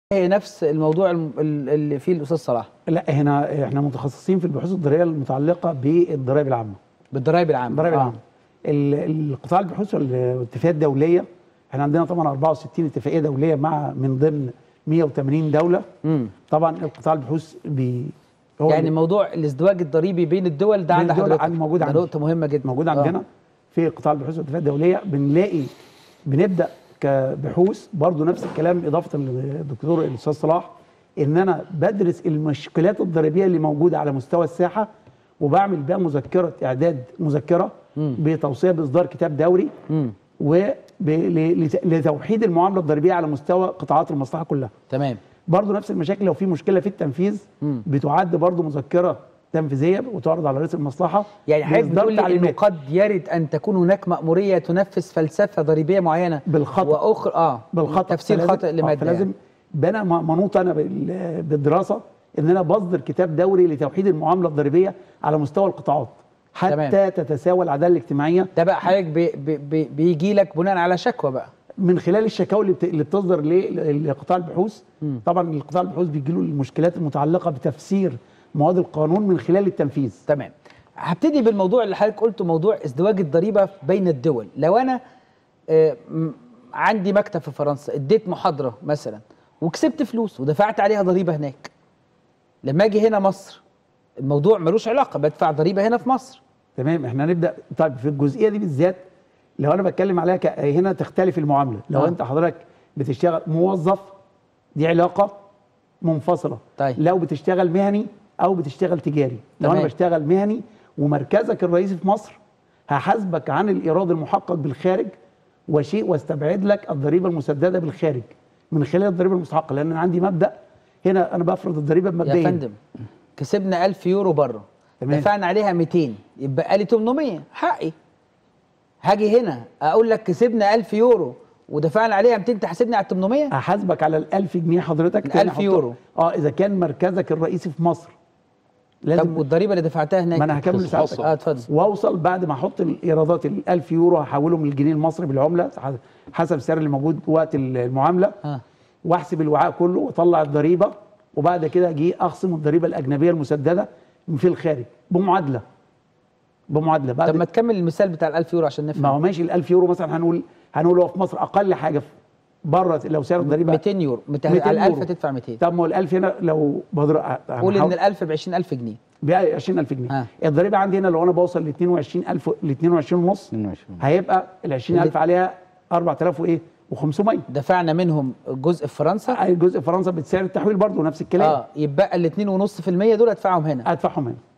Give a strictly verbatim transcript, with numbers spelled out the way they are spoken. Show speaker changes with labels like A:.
A: هي نفس الموضوع اللي فيه الاستاذ صلاح؟
B: لا، هنا احنا متخصصين في البحوث الضريبيه المتعلقه بالضرائب العامه.
A: بالضرائب العامه.
B: الضرائب العامه. القطاع البحوث والاتفاقات الدوليه، احنا عندنا طبعا أربعة وستين اتفاقيه دوليه مع من ضمن مئة وثمانين دوله.
A: امم
B: طبعا القطاع البحوث بي
A: هو يعني موضوع الازدواج الضريبي بين الدول ده عند حضرتك
B: موجود عندنا،
A: نقطه مهمه جدا
B: موجود عندنا آه. في قطاع البحوث والاتفاقات الدوليه بنلاقي بنبدا كبحوث برضو نفس الكلام، اضافه للدكتور الاستاذ صلاح، ان انا بدرس المشكلات الضريبيه اللي موجوده على مستوى الساحه وبعمل بها مذكره اعداد مذكره مم. بتوصيه باصدار كتاب دوري ولتوحيد المعامله الضريبيه على مستوى قطاعات المصلحه كلها.
A: تمام.
B: برضو نفس المشاكل، لو في مشكله في التنفيذ مم. بتعد برضو مذكره تنفيذيه وتعرض على رئيس المصلحه.
A: يعني حضرتك بتقول لي انه قد يرد ان تكون هناك مأموريه تنفذ فلسفه ضريبيه معينه
B: بالخطا
A: واخرى اه
B: بالخطا
A: تفسير خاطئ لماده.
B: فلازم يعني. انا منوط انا بالدراسه ان انا بصدر كتاب دوري لتوحيد المعامله الضريبيه على مستوى القطاعات حتى تمام. تتساوى العداله الاجتماعيه.
A: ده بقى حضرتك بي بي بيجي لك بناء على شكوى بقى
B: من خلال الشكاوى اللي, بت... اللي بتصدر لقطاع البحوث. م. طبعا القطاع البحوث بيجي له المشكلات المتعلقه بتفسير مواد القانون من خلال التنفيذ.
A: تمام. هبتدي بالموضوع اللي حضرتك قلته، موضوع ازدواج الضريبه بين الدول. لو انا آه عندي مكتب في فرنسا، اديت محاضره مثلا وكسبت فلوس ودفعت عليها ضريبه هناك، لما اجي هنا مصر الموضوع ملوش علاقه، بدفع ضريبه هنا في مصر.
B: تمام. احنا هنبدا طيب في الجزئيه دي بالذات. لو انا بتكلم عليها ك... هنا تختلف المعامله. لو آه. انت حضرتك بتشتغل موظف دي علاقه منفصله.
A: طيب.
B: لو بتشتغل مهني او بتشتغل تجاري. لو انا بشتغل مهني ومركزك الرئيسي في مصر، هحاسبك عن الايراد المحقق بالخارج وشيء واستبعد لك الضريبه المسدده بالخارج من خلال الضريبه المستحقه، لان انا عندي مبدا هنا انا بفرض الضريبه بمبدئيا.
A: يا فندم كسبنا ألف يورو بره، دفعنا عليها مئتين، يبقى لي ثمانمية حقي. هاجي هنا اقول لك كسبنا ألف يورو ودفعنا عليها مئتين، تحاسبني على ثمانمية؟
B: هحاسبك على ال ألف جنيه حضرتك.
A: ألف يورو
B: اه اذا كان مركزك الرئيسي في مصر.
A: لازم. طب والضريبه اللي دفعتها هناك؟
B: ما انا هكمل لساعتك.
A: اه اتفضل.
B: واوصل بعد ما احط الايرادات ال ألف يورو هحولهم للجنيه المصري بالعمله حسب السعر اللي موجود وقت المعامله. اه واحسب الوعاء كله واطلع الضريبه، وبعد كده اجي اخصم الضريبه الاجنبيه المسدده في الخارج بمعادله بمعادله. بعد
A: طب ما تكمل المثال بتاع ال ألف يورو عشان نفهم.
B: ما هو ماشي. ال ألف يورو مثلا هنقول هنقول هو في مصر اقل حاجه بره لو سعر الضريبه
A: مئتين يورو، على ال ألف هتدفع مئتين.
B: طب ما هو ال ألف هنا لو بضرب
A: قول ان ال ألف ب عشرين ألف جنيه،
B: ب عشرين ألف جنيه. الضريبه عندي هنا لو انا بوصل ل اثنين وعشرين ألف ل اثنين وعشرين ونص هيبقى ال عشرين ألف عليها أربعة آلاف وايه وخمسمية.
A: دفعنا منهم جزء في فرنسا،
B: جزء في فرنسا بسعر التحويل برضه نفس الكلام.
A: اه يبقى ال اثنين ونص في المية دول ادفعهم هنا.
B: ادفعهم هنا.